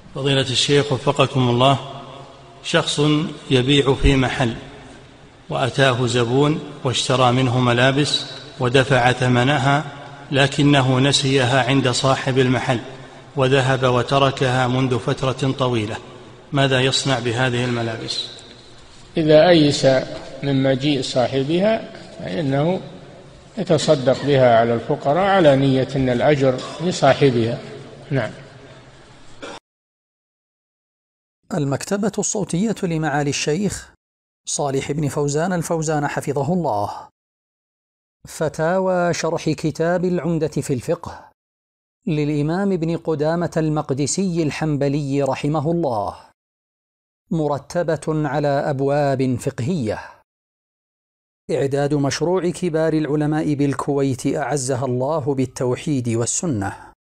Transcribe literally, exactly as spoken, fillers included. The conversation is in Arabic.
فضيلة الشيخ وفقكم الله، شخص يبيع في محل وأتاه زبون واشترى منه ملابس ودفع ثمنها، لكنه نسيها عند صاحب المحل وذهب وتركها منذ فترة طويلة، ماذا يصنع بهذه الملابس؟ إذا أيس من مجيء صاحبها فإنه يتصدق بها على الفقراء على نية أن الأجر لصاحبها. نعم. المكتبة الصوتية لمعالي الشيخ صالح بن فوزان الفوزان حفظه الله. فتاوى شرح كتاب العمدة في الفقه للإمام ابن قدامة المقدسي الحنبلي رحمه الله، مرتبة على أبواب فقهية. إعداد مشروع كبار العلماء بالكويت أعزها الله بالتوحيد والسنة.